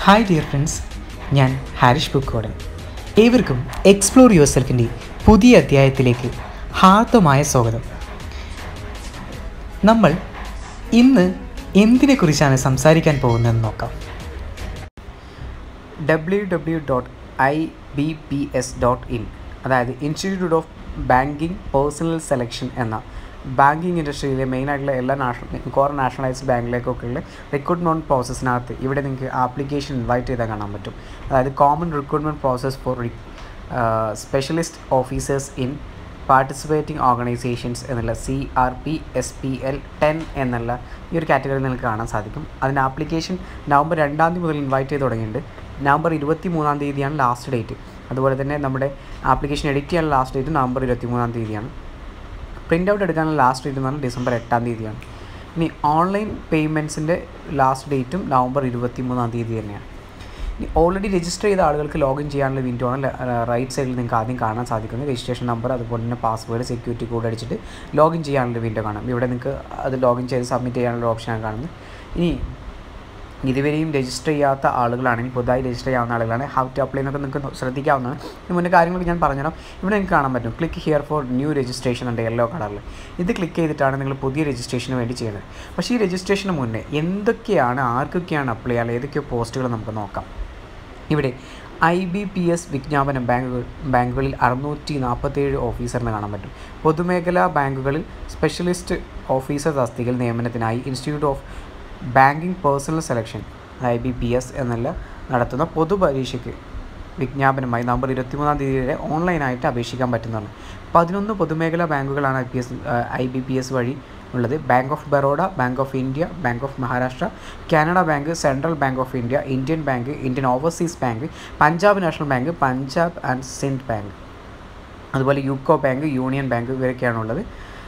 Hi dear friends, ഞാൻ ഹാരിഷ് പൂക്കോടൻ. ഏവർക്കും explore your സെൽഫിൻ്റെ പുതിയ അധ്യായത്തിലേക്ക് ഹാർദമായ സ്വാഗതം. നമ്മൾ ഇന്ന് എന്തിനെക്കുറിച്ചാണ് സംസാരിക്കാൻ പോകുന്നതെന്ന് നോക്കാം. www.ibps.in, അതായത് institute of banking personnel selection എന്ന ബാങ്കിങ് ഇൻഡസ്ട്രിയിലെ മെയിനായിട്ടുള്ള എല്ലാ നാഷണലൈസ്ഡ് ബാങ്കിലേക്കൊക്കെയുള്ള റിക്രൂട്ട്മെൻറ്റ് പ്രോസസ്സിനകത്ത് ഇവിടെ നിങ്ങൾക്ക് ആപ്ലിക്കേഷൻ ഇൻവൈറ്റ് ചെയ്താൽ കാണാൻ പറ്റും. അതായത് common recruitment process for specialist officers in participating organisations എന്നുള്ള CRPSPL 10 എന്നുള്ള ഈ ഒരു കാറ്റഗറി നിങ്ങൾക്ക് കാണാൻ സാധിക്കും. അതിൻ്റെ ആപ്ലിക്കേഷൻ നവംബർ 2 മുതൽ ഇൻവൈറ്റ് ചെയ്ത് തുടങ്ങിയിട്ടുണ്ട്. November 23 last date. അതുപോലെ തന്നെ നമ്മുടെ ആപ്ലിക്കേഷൻ എഡിറ്റ് ചെയ്യാനുള്ള last date November 23 print out എടുക്കാനുള്ള ലാസ്റ്റ് ഡേറ്റ് എന്ന് പറഞ്ഞാൽ ഡിസംബർ 8 ഇനി ഓൺലൈൻ പേയ്മെൻറ്റ്സിൻ്റെ ലാസ്റ്റ് ഡേറ്റും നവംബർ 23 തന്നെയാണ്. ഇനി ഓൾറെഡി രജിസ്റ്റർ ചെയ്ത ആളുകൾക്ക് ലോഗിൻ ചെയ്യാനുള്ള വിൻഡോ ആണ് റൈറ്റ് സൈഡിൽ നിങ്ങൾക്ക് ആദ്യം കാണാൻ സാധിക്കുന്നത്. രജിസ്ട്രേഷൻ നമ്പർ അതുപോലെ തന്നെ പാസ്വേഡ് സെക്യൂരിറ്റി കോഡ് അടിച്ചിട്ട് ലോഗിൻ ചെയ്യാനുള്ള വിൻഡോ കാണാം. ഇവിടെ നിങ്ങൾക്ക് അത് ലോഗിൻ ചെയ്ത് സബ്മിറ്റ് ചെയ്യാനുള്ള ഓപ്ഷനാണ് കാണുന്നത്. ഇനി ഇതുവരെയും രജിസ്റ്റർ ചെയ്യാത്ത ആളുകളാണെങ്കിൽ, പുതുതായി രജിസ്റ്റർ ചെയ്യാവുന്ന ആളുകളാണ്, ഹൗ ടു അപ്ലൈ എന്നൊക്കെ നിങ്ങൾക്ക് ശ്രദ്ധിക്കാവുന്നതാണ്. ഇതിന് മുന്നേ കാര്യങ്ങളൊക്കെ ഞാൻ പറഞ്ഞുതരാം. ഇവിടെ നിങ്ങൾക്ക് കാണാൻ പറ്റും click here for new registration ഉണ്ട് യെല്ലോ കളറിൽ. ഇത് ക്ലിക്ക് ചെയ്തിട്ടാണ് നിങ്ങൾ പുതിയ രജിസ്ട്രേഷന് വേണ്ടി ചെയ്യുന്നത്. പക്ഷേ ഈ രജിസ്ട്രേഷന് മുന്നേ എന്തൊക്കെയാണ്, ആർക്കൊക്കെയാണ് അപ്ലൈ ചെയ്യാൻ, ഏതൊക്കെ പോസ്റ്റുകൾ നമുക്ക് നോക്കാം. ഇവിടെ IBPS വിജ്ഞാപനം ബാങ്കുകളിൽ 647 ഓഫീസറിന് കാണാൻ പറ്റും. പൊതുമേഖലാ ബാങ്കുകളിൽ സ്പെഷ്യലിസ്റ്റ് ഓഫീസർ തസ്തികയിൽ നിയമനത്തിനായി institute of banking personnel selection IBPS എന്നുള്ള നടത്തുന്ന പൊതുപരീക്ഷയ്ക്ക് വിജ്ഞാപനമായി നവംബർ 23 വരെ ഓൺലൈനായിട്ട് അപേക്ഷിക്കാൻ പറ്റുന്നതാണ്. 11 പൊതുമേഖലാ ബാങ്കുകളാണ് IBPS വഴി ഉള്ളത്. Bank of Baroda, bank of India, bank of Maharashtra, Canara bank, central bank of India, Indian bank, Indian overseas bank, Punjab national bank, Punjab and Sindh bank, അതുപോലെ യൂക്കോ ബാങ്ക്, യൂണിയൻ ബാങ്ക്, ഇവരൊക്കെയാണുള്ളത്.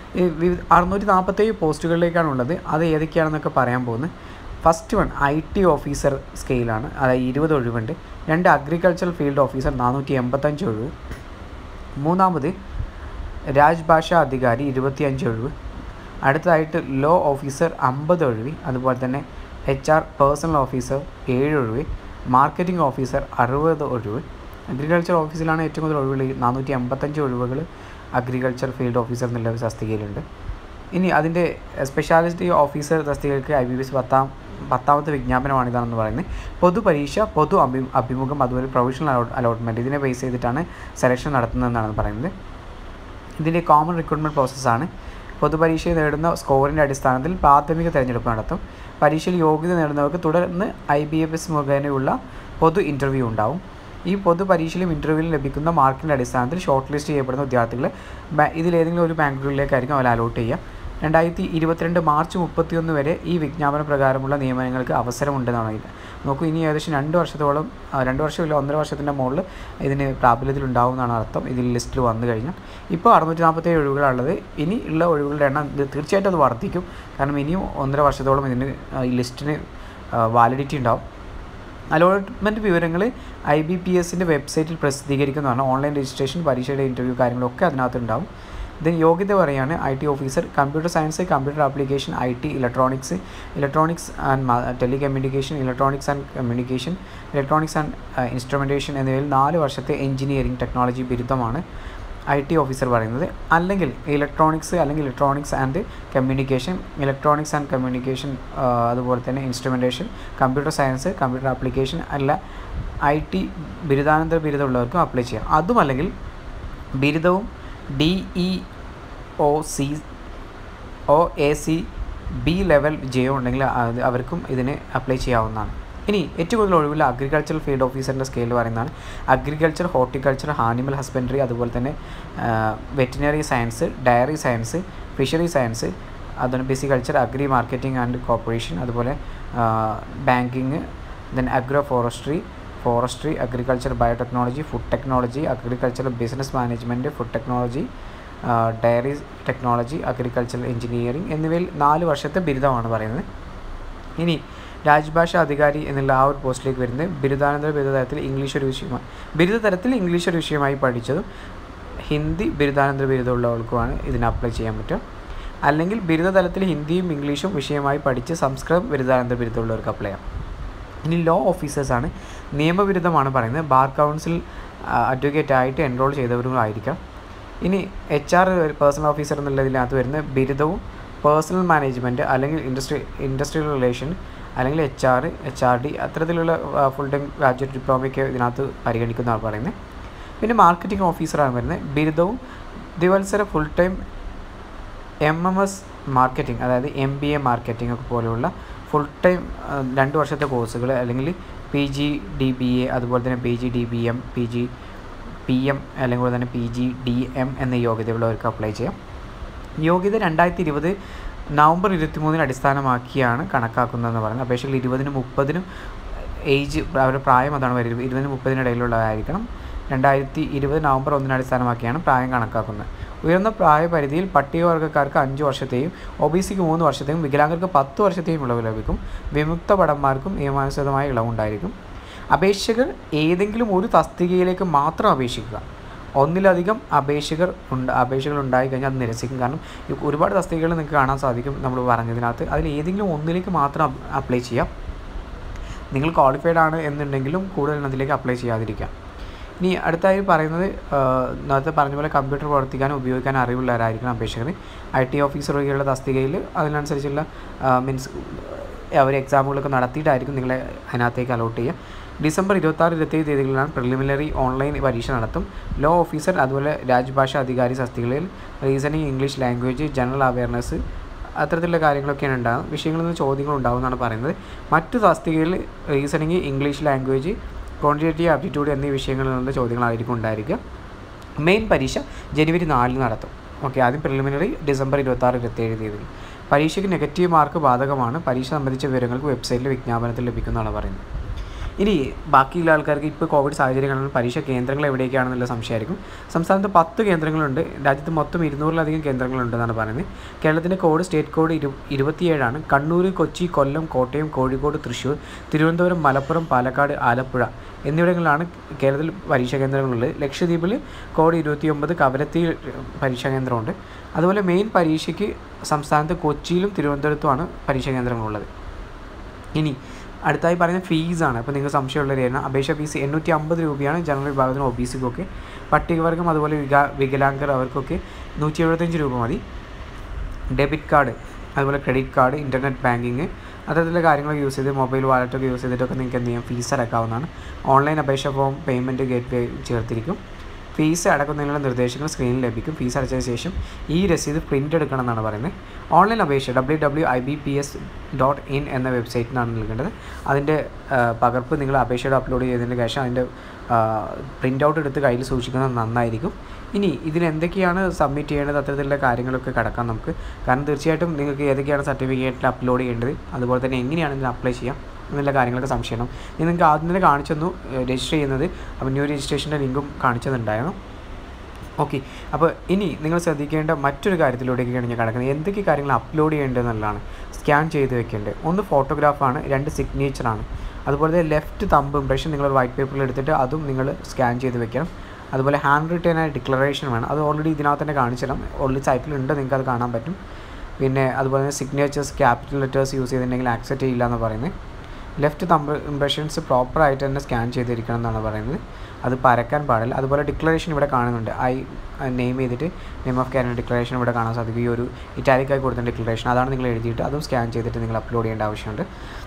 647 പോസ്റ്റുകളിലേക്കാണുള്ളത്. അത് ഏതൊക്കെയാണെന്നൊക്കെ പറയാൻ പോകുന്നത്. ഫസ്റ്റ് വൺ IT ഓഫീസർ സ്കെയിലാണ്, അതായത് 20 ഒഴിവുണ്ട്. 2 അഗ്രികൾച്ചറൽ ഫീൽഡ് ഓഫീസർ 485 ഒഴിവ്. മൂന്നാമത് രാജ്ഭാഷാ അധികാരി 25 ഒഴിവ്. അടുത്തതായിട്ട് ലോ ഓഫീസർ 50 ഒഴിവ്. അതുപോലെ തന്നെ HR പേഴ്സണൽ ഓഫീസർ 7 ഒഴിവ്. മാർക്കറ്റിംഗ് ഓഫീസർ 60 ഒഴിവ്. അഗ്രികൾച്ചർ ഓഫീസിലാണ് ഏറ്റവും കൂടുതൽ ഒഴിവുകൾ. 485 ഒഴിവുകൾ അഗ്രികൾച്ചർ ഫീൽഡ് ഓഫീസർ എന്നുള്ള ഒരു തസ്തികയിലുണ്ട്. ഇനി അതിൻ്റെ സ്പെഷ്യാലിറ്റി ഓഫീസർ തസ്തികയ്ക്ക് IBPS 10ാമത്തെ വിജ്ഞാപനമാണ് ഇതാണെന്ന് പറയുന്നത്. പൊതുപരീക്ഷ, പൊതു അഭിമുഖം, അതുപോലെ പ്രൊവിഷണൽ അലോട്ട്മെൻറ്റ്, ഇതിനെ ബേസ് ചെയ്തിട്ടാണ് സെലക്ഷൻ നടത്തുന്നതെന്നാണ് പറയുന്നത്. ഇതിൻ്റെ കോമൺ റിക്രൂട്ട്മെൻറ്റ് പ്രോസസ്സാണ്. പൊതുപരീക്ഷയിൽ നേടുന്ന സ്കോറിൻ്റെ അടിസ്ഥാനത്തിൽ പ്രാഥമിക തിരഞ്ഞെടുപ്പ് നടത്തും. പരീക്ഷയിൽ യോഗ്യത നേടുന്നവർക്ക് തുടർന്ന് IBPS മുഖേനയുള്ള പൊതു ഇൻ്റർവ്യൂ ഉണ്ടാവും. ഈ പൊതുപരീക്ഷയിലും ഇൻ്റർവ്യൂവിലും ലഭിക്കുന്ന മാർക്കിൻ്റെ അടിസ്ഥാനത്തിൽ ഷോർട്ട് ലിസ്റ്റ് ചെയ്യപ്പെടുന്ന വിദ്യാർത്ഥികളെ ഇതിലേതെങ്കിലും ഒരു ബാങ്കുകളിലേക്കായിരിക്കും അവർ അലോട്ട് ചെയ്യുക. 2022 മാർച്ച് 31 വരെ ഈ വിജ്ഞാപന പ്രകാരമുള്ള നിയമനങ്ങൾക്ക് അവസരമുണ്ടെന്നാണ് ഇത്. നോക്കൂ, ഇനി ഏകദേശം 2 വർഷത്തോളം, 2 വർഷമില്ല 1.5 വർഷത്തിൻ്റെ മുകളിൽ ഇതിന് പ്രാബല്യത്തിലുണ്ടാവുമെന്നാണ് അർത്ഥം. ഇതിൽ ലിസ്റ്റിൽ വന്നു കഴിഞ്ഞാൽ ഇപ്പോൾ 647 ഒഴിവുകളാണുള്ളത്. ഇനി ഉള്ള ഒഴിവുകളുടെ എണ്ണം തീർച്ചയായിട്ടും അത് വർദ്ധിക്കും. കാരണം ഇനിയും 1.5 വർഷത്തോളം ഇതിന് ഈ ലിസ്റ്റിന് വാലിഡിറ്റി ഉണ്ടാവും. അലോട്ട്മെൻറ്റ് വിവരങ്ങൾ IBPSൻ്റെ വെബ്സൈറ്റിൽ പ്രസിദ്ധീകരിക്കുന്നതാണ്. ഓൺലൈൻ രജിസ്ട്രേഷൻ, പരീക്ഷയുടെ ഇൻ്റർവ്യൂ കാര്യങ്ങളൊക്കെ അതിനകത്തുണ്ടാവും. ഇതിന് യോഗ്യത പറയുകയാണ് IT officer, computer science, computer application, IT, electronics and telecommunication, electronics and communication, electronics and instrumentation എന്നിവയിൽ 4 വർഷത്തെ എഞ്ചിനീയറിംഗ് ടെക്നോളജി ബിരുദമാണ് IT ഓഫീസർ പറയുന്നത്. അല്ലെങ്കിൽ ഇലക്ട്രോണിക്സ് ആൻഡ് കമ്മ്യൂണിക്കേഷൻ, അതുപോലെ തന്നെ instrumentation, computer science, computer application അല്ല IT ബിരുദാനന്തര ബിരുദമുള്ളവർക്കും അപ്ലൈ ചെയ്യാം. അതുമല്ലെങ്കിൽ ബിരുദവും DEOC B ലെവൽ വിജയവും ഉണ്ടെങ്കിൽ അവർക്കും ഇതിന് അപ്ലൈ ചെയ്യാവുന്നതാണ്. ഇനി ഏറ്റവും കൂടുതൽ ഒഴിവുള്ള അഗ്രികൾച്ചറൽ ഫീൽഡ് ഓഫീസറിൻ്റെ സ്കെയിൽ പറയുന്നതാണ്. അഗ്രികൾച്ചർ, ഹോർട്ടിക്കൾച്ചർ, ആനിമൽ ഹസ്ബൻഡറി, അതുപോലെ തന്നെ veterinary science, dairy science, fishery science, അതുപോലെ pisciculture, agri marketing and corporation, അതുപോലെ banking, then agro forestry, agriculture, biotechnology, food technology, agriculture business management, food technology, dairy technology, agricultural engineering എന്നിവയിൽ 4 വർഷത്തെ ബിരുദമാണ് പറയുന്നത്. ഇനി രാജ്ഭാഷാ അധികാരി എന്നുള്ള ആ ഒരു പോസ്റ്റിലേക്ക് വരുന്നത് ബിരുദാനന്തര ബിരുദതലത്തിൽ ഇംഗ്ലീഷ് ഒരു വിഷയമായി പഠിച്ചതും ഹിന്ദി ബിരുദാനന്തര ബിരുദമുള്ളവർക്കുമാണ് ഇതിന് അപ്ലൈ ചെയ്യാൻ പറ്റുക. അല്ലെങ്കിൽ ബിരുദതലത്തിൽ ഹിന്ദിയും ഇംഗ്ലീഷും വിഷയമായി പഠിച്ച് സംസ്കൃതം ബിരുദാനന്തര ബിരുദമുള്ളവർക്ക് അപ്ലൈ ചെയ്യാം. ഇനി ലോ ഓഫീസേഴ്സാണ്. നിയമബിരുദമാണ് പറയുന്നത്. ബാർ കൗൺസിൽ അഡ്വക്കേറ്റായിട്ട് എൻറോൾ ചെയ്തവരും ആയിരിക്കാം. ഇനി HR പേഴ്സണൽ ഓഫീസർ എന്നുള്ളതിനകത്ത് വരുന്ന ബിരുദവും പേഴ്സണൽ മാനേജ്മെൻറ്റ് അല്ലെങ്കിൽ ഇൻഡസ്ട്രിയൽ റിലേഷൻ അല്ലെങ്കിൽ HRD അത്തരത്തിലുള്ള ഫുൾ ടൈം ഗ്രാജുവേറ്റ് ഡിപ്ലോമയ്ക്ക് ഇതിനകത്ത് പരിഗണിക്കുന്നതാണ് പറയുന്നത്. പിന്നെ മാർക്കറ്റിംഗ് ഓഫീസറാണ് വരുന്നത്. ബിരുദവും ദിവത്സര ഫുൾ ടൈം MMS മാർക്കറ്റിംഗ്, അതായത് MBA മാർക്കറ്റിംഗ് ഒക്കെ പോലെയുള്ള ഫുൾ ടൈം 2 വർഷത്തെ കോഴ്സുകൾ അല്ലെങ്കിൽ PGDBA അതുപോലെ തന്നെ PGDBM PGPM അല്ലെങ്കിൽ തന്നെ PGDM എന്ന യോഗ്യതയുള്ളവർക്ക് അപ്ലൈ ചെയ്യാം. യോഗ്യത 2020 നവംബർ 23 അടിസ്ഥാനമാക്കിയാണ് കണക്കാക്കുന്നതെന്ന് പറയുന്നത്. അപേക്ഷകൾ 20-നും 30-നും ഏജ് അവരുടെ പ്രായം അതാണ് വരുന്നത്. 20-നും 30-നും ഇടയിലുള്ളതായിരിക്കണം. 2020 നവംബർ 1 അടിസ്ഥാനമാക്കിയാണ് പ്രായം കണക്കാക്കുന്നത്. ഉയർന്ന പ്രായപരിധിയിൽ പട്ടികവർഗ്ഗക്കാർക്ക് 5 വർഷത്തെയും OBCക്ക് 3 വർഷത്തെയും വികലാംഗർക്ക് 10 വർഷത്തെയും ഇളവ് ലഭിക്കും. വിമുക്ത ഭടന്മാർക്കും നിയമാനുസൃതമായ ഇളവുണ്ടായിരിക്കും. അപേക്ഷകർ ഏതെങ്കിലും ഒരു തസ്തികയിലേക്ക് മാത്രം അപേക്ഷിക്കുക. ഒന്നിലധികം അപേക്ഷകൾ ഉണ്ടായിക്കഴിഞ്ഞാൽ അത് നിരസിക്കും. കാരണം ഒരുപാട് തസ്തികകൾ നിങ്ങൾക്ക് കാണാൻ സാധിക്കും നമ്മൾ പറഞ്ഞതിനകത്ത്. അതിൽ ഏതെങ്കിലും ഒന്നിലേക്ക് മാത്രം അപ്ലൈ ചെയ്യാം. നിങ്ങൾ ക്വാളിഫൈഡ് ആണ് എന്നുണ്ടെങ്കിലും കൂടുതൽ അതിലേക്ക് അപ്ലൈ ചെയ്യാതിരിക്കാം. ഇനി അടുത്തായി പറയുന്നത് നേരത്തെ പറഞ്ഞ പോലെ കമ്പ്യൂട്ടർ പ്രവർത്തിക്കാനും ഉപയോഗിക്കാനും അറിവുള്ളവരായിരിക്കണം അപേക്ഷകർ. IT ഓഫീസർ വഴിയുള്ള തസ്തികയിൽ അതിനനുസരിച്ചുള്ള അവർ എക്സാമുകളൊക്കെ നടത്തിയിട്ടായിരിക്കും നിങ്ങളെ അതിനകത്തേക്ക് അലോട്ട് ചെയ്യുക. ഡിസംബർ 26-27 തീയതികളിലാണ് പ്രിലിമിനറി ഓൺലൈൻ പരീക്ഷ നടത്തും. ലോ ഓഫീസർ അതുപോലെ രാജ്ഭാഷ അധികാരി തസ്തികകളിൽ reasoning, English language, general awareness അത്തരത്തിലുള്ള കാര്യങ്ങളൊക്കെയാണ് ഉണ്ടാകും. വിഷയങ്ങളിൽ നിന്ന് ചോദ്യങ്ങൾ ഉണ്ടാകും എന്നാണ് പറയുന്നത്. മറ്റു തസ്തികകളിൽ reasoning, English language, quantitative aptitude എന്നീ വിഷയങ്ങളിൽ നിന്നുള്ള ചോദ്യങ്ങളായിരിക്കും ഉണ്ടായിരിക്കുക. മെയിൻ പരീക്ഷ ജനുവരി 4 നടത്തും. ആദ്യം പ്രിലിമിനറി ഡിസംബർ 26-27 തീയതികൾ. പരീക്ഷയ്ക്ക് നെഗറ്റീവ് മാർക്ക് ബാധകമാണ്. പരീക്ഷ സംബന്ധിച്ച വിവരങ്ങൾക്ക് വെബ്സൈറ്റിൽ വിജ്ഞാപനത്തിൽ ലഭിക്കുന്നതാണ് പറയുന്നത്. ഇനി ബാക്കിയുള്ള ആൾക്കാർക്ക് ഇപ്പോൾ കോവിഡ് സാഹചര്യങ്ങളിൽ പരീക്ഷ കേന്ദ്രങ്ങൾ എവിടേക്കാണെന്നുള്ള സംശയമായിരിക്കും. സംസ്ഥാനത്ത് 10 കേന്ദ്രങ്ങളുണ്ട്. രാജ്യത്ത് മൊത്തം 200-ലധികം കേന്ദ്രങ്ങളുണ്ടെന്നാണ് പറയുന്നത്. കേരളത്തിൻ്റെ code state code 27 Kannur, Kochi, Kollam, Kottayam, Kozhikode, Thrissur, Thiruvananthapuram, Malappuram, Palakkad, Alappuzha എന്നിവിടങ്ങളിലാണ് കേരളത്തിൽ പരീക്ഷാ കേന്ദ്രങ്ങളുള്ളത്. ലക്ഷദ്വീപിൽ കോഡ് 29 കവരത്തിയിൽ പരീക്ഷാ കേന്ദ്രമുണ്ട്. അതുപോലെ മെയിൻ പരീക്ഷയ്ക്ക് സംസ്ഥാനത്ത് കൊച്ചിയിലും തിരുവനന്തപുരത്തുമാണ് പരീക്ഷാ കേന്ദ്രങ്ങളുള്ളത്. ഇനി അടുത്തായി പറയുന്ന ഫീസാണ്. അപ്പോൾ നിങ്ങൾക്ക് സംശയമുള്ളൊരു കാര്യം, അപേക്ഷ ഫീസ് 850 രൂപയാണ് ജനറൽ വിഭാഗത്തിന് OBCക്കൊക്കെ. പട്ടികവർഗം അതുപോലെ വികലാംഗർ അവർക്കൊക്കെ 175 രൂപ മതി. ഡെബിറ്റ് കാർഡ് അതുപോലെ ക്രെഡിറ്റ് കാർഡ്, ഇൻ്റർനെറ്റ് ബാങ്കിങ് അത്തരത്തിലുള്ള കാര്യങ്ങളൊക്കെ യൂസ് ചെയ്ത് മൊബൈൽ വാലറ്റൊക്കെ യൂസ് ചെയ്തിട്ടൊക്കെ നിങ്ങൾക്ക് എന്ത് ചെയ്യാം, ഫീസ് അടക്കാവുന്നതാണ്. ഓൺലൈൻ അപേക്ഷ ഫോം പേയ്മെൻറ്റ് ഗേറ്റ്വേ ചേർത്തിരിക്കും. ഫീസ് അടക്കുന്നതിനുള്ള നിർദ്ദേശങ്ങൾ സ്ക്രീനിൽ ലഭിക്കും. ഫീസ് അടച്ചതിന് ശേഷം ഈ രസീത് പ്രിൻ്റ് എടുക്കണം എന്നാണ് പറയുന്നത്. ഓൺലൈൻ അപേക്ഷ www.ibps.in എന്ന വെബ്സൈറ്റിനാണ് നൽകേണ്ടത്. അതിൻ്റെ പകർപ്പ് നിങ്ങൾ അപേക്ഷയുടെ അപ്ലോഡ് ചെയ്തതിന് ശേഷം അതിൻ്റെ പ്രിൻ്റ് ഔട്ട് എടുത്ത് കയ്യിൽ സൂക്ഷിക്കുന്നത് നന്നായിരിക്കും. ഇനി ഇതിലെന്തൊക്കെയാണ് സബ്മിറ്റ് ചെയ്യേണ്ടത് അത്തരത്തിലുള്ള കാര്യങ്ങളൊക്കെ കടക്കാം നമുക്ക്. കാരണം തീർച്ചയായിട്ടും നിങ്ങൾക്ക് ഏതൊക്കെയാണ് സർട്ടിഫിക്കറ്റിൽ അപ്ലോഡ് ചെയ്യേണ്ടത്, അതുപോലെ തന്നെ എങ്ങനെയാണ് ഇതിന് അപ്ലൈ ചെയ്യാം എന്നുള്ള കാര്യങ്ങളൊക്കെ സംശയം. ഞാൻ നിങ്ങൾക്ക് ആദ്യം തന്നെ കാണിച്ചു തന്നു രജിസ്റ്റർ ചെയ്യുന്നത്. അപ്പോൾ ന്യൂ രജിസ്ട്രേഷൻ്റെ ലിങ്കും കാണിച്ചതുണ്ടായിരുന്നു. അപ്പോൾ ഇനി നിങ്ങൾ ശ്രദ്ധിക്കേണ്ട മറ്റൊരു കാര്യത്തിലൂടെയൊക്കെയാണ് ഞാൻ കിടക്കുന്നത്. എന്തൊക്കെ കാര്യങ്ങൾ അപ്ലോഡ് ചെയ്യേണ്ടതെന്നുള്ളതാണ്. സ്കാൻ ചെയ്ത് വെക്കേണ്ടത് 1 ഫോട്ടോഗ്രാഫാണ്, 2 സിഗ്നേച്ചറാണ്. അതുപോലെ തന്നെ ലെഫ്റ്റ് തമ്പ് ഇംപ്രഷൻ നിങ്ങൾ വൈറ്റ് പേപ്പറിൽ എടുത്തിട്ട് അതും നിങ്ങൾ സ്കാൻ ചെയ്ത് വെക്കണം. അതുപോലെ ഹാൻഡ് റിട്ടേൺ ആയ ഡിക്ലറേഷൻ വേണം. അത് ഓൾറെഡി ഇതിനകത്ത് തന്നെ കാണിച്ചിടാം. ഓൾറെഡി സൈറ്റിലുണ്ട്, നിങ്ങൾക്ക് അത് കാണാൻ പറ്റും. പിന്നെ അതുപോലെ തന്നെ സിഗ്നേച്ചേഴ്സ് ക്യാപിറ്റൽ ലെറ്റേഴ്സ് യൂസ് ചെയ്തിട്ടുണ്ടെങ്കിൽ ആക്സെപ്റ്റ് ചെയ്യില്ല എന്ന് പറയുന്നത്. ലെഫ്റ്റ് തമ്പ് ഇംപ്രഷൻസ് പ്രോപ്പറായിട്ട് തന്നെ സ്കാൻ ചെയ്തിരിക്കണം എന്നാണ് പറയുന്നത്. അത് പരക്കാൻ പാടില്ല. അതുപോലെ ഡിക്ലറേഷൻ ഇവിടെ കാണുന്നുണ്ട്. നെയിം ചെയ്തിട്ട് നെയിം ഓഫ് കാൻഡിഡേറ്റ് ഡിക്ലറേഷൻ ഇവിടെ കാണാൻ സാധിക്കും. ഈ ഒരു ഇറ്റാലിക്കായി കൊടുത്ത ഡിക്ലറേഷൻ അതാണ് നിങ്ങൾ എഴുതിയിട്ട് അതും സ്കാൻ ചെയ്തിട്ട് നിങ്ങൾ അപ്ലോഡ് ചെയ്യേണ്ട ആവശ്യമുണ്ട്.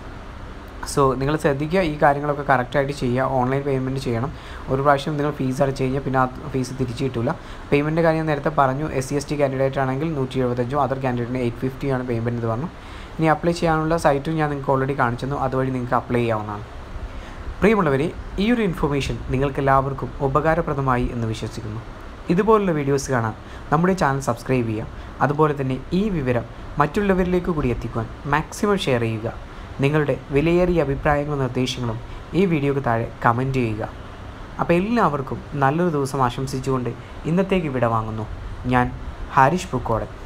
സോ നിങ്ങൾ ശ്രദ്ധിക്കുക, ഈ കാര്യങ്ങളൊക്കെ കറക്റ്റായിട്ട് ചെയ്യുക. ഓൺലൈൻ പേയ്മെൻറ്റ് ചെയ്യണം. ഒരു പ്രാവശ്യം നിങ്ങൾ ഫീസ് അടച്ച് കഴിഞ്ഞാൽ പിന്നെ ആ ഫീസ് തിരിച്ച് കിട്ടില്ല. പേയ്മെൻറ്റ് കാര്യം നേരത്തെ പറഞ്ഞു. SC/ST കാൻഡിഡേറ്റ് ആണെങ്കിൽ 175, അതർ കാൻഡിഡേറ്റിന് 850 പേയ്മെൻറ്റ് എന്ന് പറഞ്ഞു. ഇനി അപ്ലൈ ചെയ്യാനുള്ള സൈറ്റും ഞാൻ നിങ്ങൾക്ക് ഓൾറെഡി കാണിച്ചു തന്നു. അതുവഴി നിങ്ങൾക്ക് അപ്ലൈ ചെയ്യാവുന്നതാണ്. പ്രിയമുള്ളവരെ, ഈ ഒരു ഇൻഫർമേഷൻ നിങ്ങൾക്കെല്ലാവർക്കും ഉപകാരപ്രദമായി എന്ന് വിശ്വസിക്കുന്നു. ഇതുപോലുള്ള വീഡിയോസ് കാണാൻ നമ്മുടെ ചാനൽ സബ്സ്ക്രൈബ് ചെയ്യുക. അതുപോലെ തന്നെ ഈ വിവരം മറ്റുള്ളവരിലേക്ക് കൂടി എത്തിക്കുവാൻ മാക്സിമം ഷെയർ ചെയ്യുക. നിങ്ങളുടെ വിലയേറിയ അഭിപ്രായങ്ങളും നിർദ്ദേശങ്ങളും ഈ വീഡിയോയ്ക്ക് താഴെ കമൻറ്റ് ചെയ്യുക. അപ്പോൾ എല്ലാവർക്കും നല്ലൊരു ദിവസം ആശംസിച്ചുകൊണ്ട് ഇന്നത്തേക്ക് വിട വാങ്ങുന്നു. ഞാൻ ഹാരിഷ് പൂക്കോടൻ.